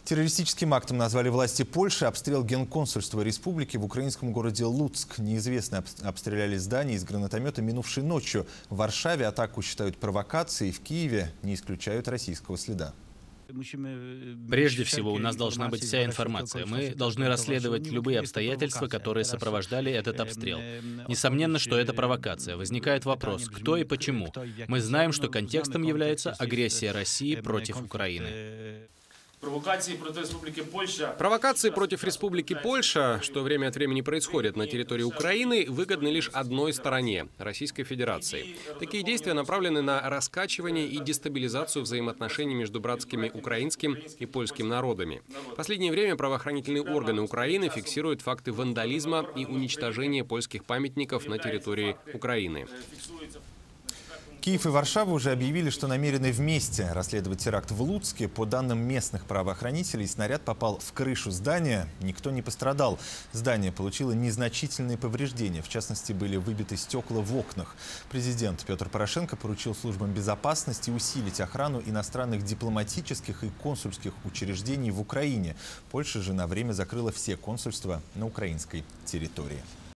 Террористическим актом назвали власти Польши обстрел генконсульства республики в украинском городе Луцк. Неизвестные обстреляли здание из гранатомета минувшей ночью. В Варшаве атаку считают провокацией, в Киеве не исключают российского следа. Прежде всего, у нас должна быть вся информация. Мы должны расследовать любые обстоятельства, которые сопровождали этот обстрел. Несомненно, что это провокация. Возникает вопрос, кто и почему. Мы знаем, что контекстом является агрессия России против Украины. Провокации против Республики Польша, что время от времени происходят на территории Украины, выгодны лишь одной стороне – Российской Федерации. Такие действия направлены на раскачивание и дестабилизацию взаимоотношений между братскими украинским и польским народами. В последнее время правоохранительные органы Украины фиксируют факты вандализма и уничтожения польских памятников на территории Украины. Киев и Варшава уже объявили, что намерены вместе расследовать теракт в Луцке. По данным местных правоохранителей, снаряд попал в крышу здания. Никто не пострадал. Здание получило незначительные повреждения. В частности, были выбиты стекла в окнах. Президент Петр Порошенко поручил службам безопасности усилить охрану иностранных дипломатических и консульских учреждений в Украине. Польша же на время закрыла все консульства на украинской территории.